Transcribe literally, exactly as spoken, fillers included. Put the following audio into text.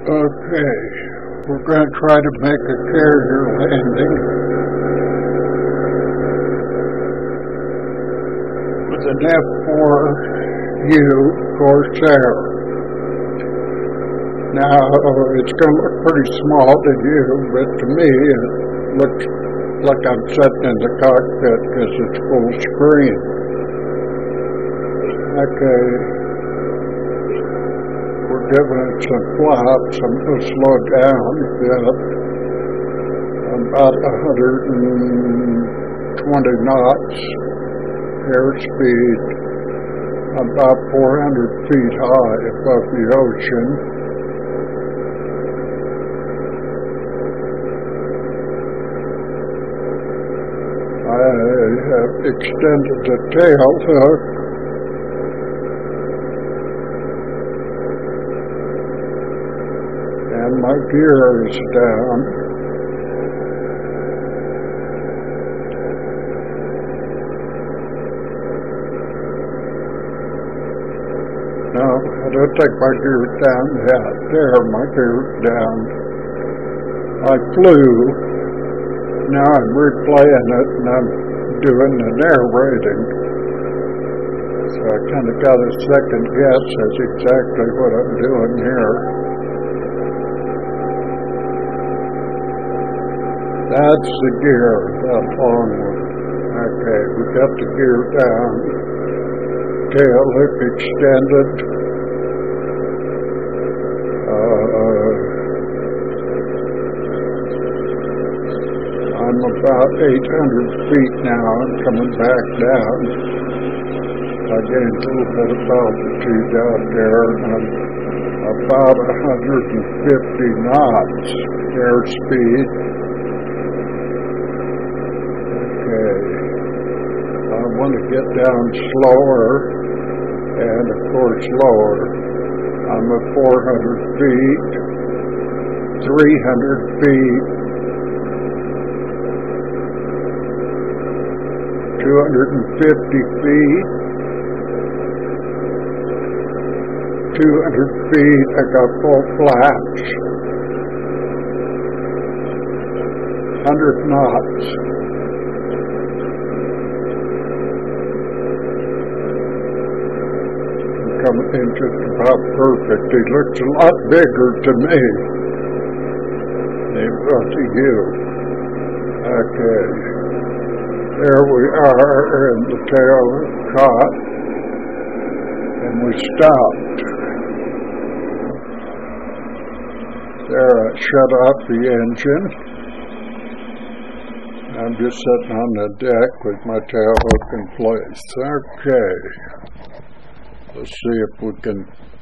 Okay, we're going to try to make a carrier landing with an F four U Corsair. Now, it's going to look pretty small to you, but to me it looks like I'm sitting in the cockpit because it's full screen. Okay. We're giving it some flaps. I'm going to slow down a bit. About one hundred twenty knots airspeed. About four hundred feet high above the ocean. I have extended the tail hook. And my gear is down. No, I don't take my gear down yet. There, my gear's down. I flew. Now I'm replaying it and I'm doing the narrating. So I kind of got a second guess as exactly what I'm doing here. That's the gear, that long one. Okay, we got the gear down. Tail hook extended. Uh, I'm about eight hundred feet now. I'm coming back down. I gained a little bit of altitude out there. I'm about one hundred fifty knots airspeed. I want to get down slower and of course lower. I'm at four hundred feet, three hundred feet, two hundred fifty feet, two hundred feet, I got full flaps, one hundred knots. Coming in just about perfect. He looks a lot bigger to me than he will to you. Okay. There we are, and the tail is caught, and we stopped. There, I shut off the engine. I'm just sitting on the deck with my tail hook in place. Okay. Let's see if we can